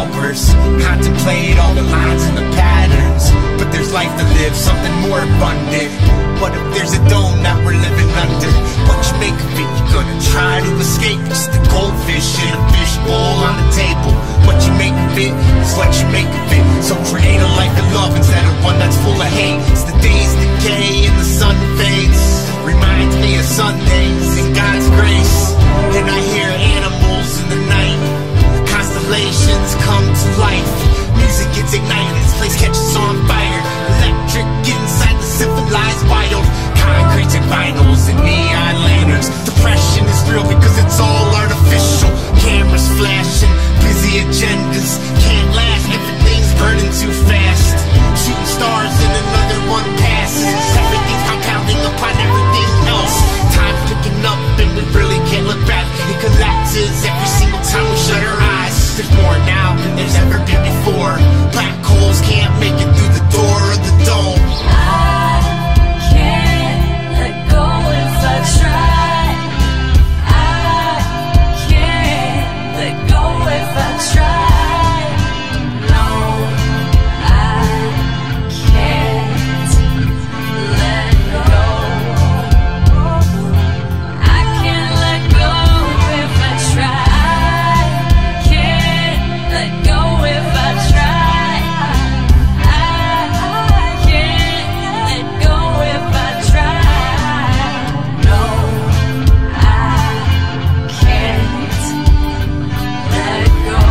hours, contemplate all the lines and the patterns. But there's life to live, something more abundant. What if there's a dome that we're living under? What you make of it? You gonna try to escape? Just a goldfish in a fishbowl on the table. What you make of it is what you make of it. So create a life of love instead of one that's full of hate. As the days decay and the sun fades, reminds me of Sundays and God's grace. And I hear animals in the night, constellations come to life. Music gets ignited, this place catches on fire. Electric inside the civilized wild. Concrete and vinyls and neon lanterns. Depression is real because it's all artificial. Cameras flashing, busy agendas. Can't last, everything's burning too fast. Shooting stars and another one passes. Everything's compounding upon everything else. Time's picking up and we really can't look back. It collapses every single time we shut our eyes. There's more now than there's ever been before. Black holes can't make it through the door of the dome. I can't let go if I try. I can't let go if I try. No, I can't let go. I can't let go if I try. Can't let go if I try. I can't let go if I try. No, I can't let go.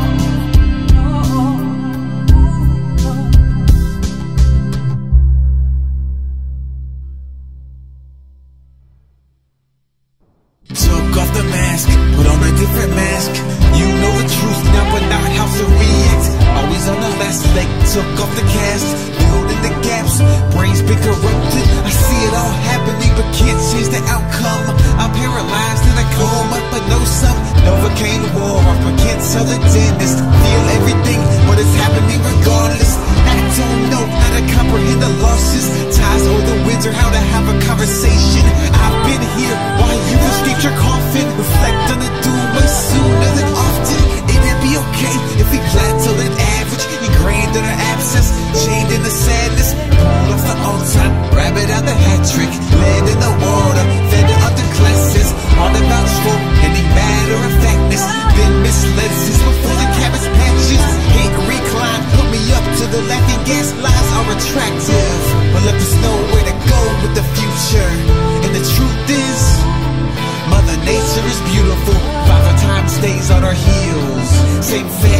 Took off the mask, put on a different mask. You know the truth now, but not how to react. Always on the last leg, took off the cast, filled in the gaps, brains been corrupted. I see it all happening, but can't change the outcome. I'm paralyzed in a coma, but no sum. Novocaine war off, but can't tell the dentist. Feel everything, but it's happening regardless. I don't know how to comprehend the losses, ties or the winds, or how to have a conversation. I've been here while you escaped your coffin. Reflect on the doom way sooner than often. It'd be okay if we plateau at average, ingrained in our absence, chained in the sadness. Pulled off the on time, rabbit out the hat trick, land in the water, fed to underclasses. All about stroke, any matter of factness. Then misled since before the cabbage patches. Hate recline, put me up to the laughing gas lines are attractive, but left us know where to go with the future. And the truth is, Mother Nature is beautiful. Father Time stays on our heels. Same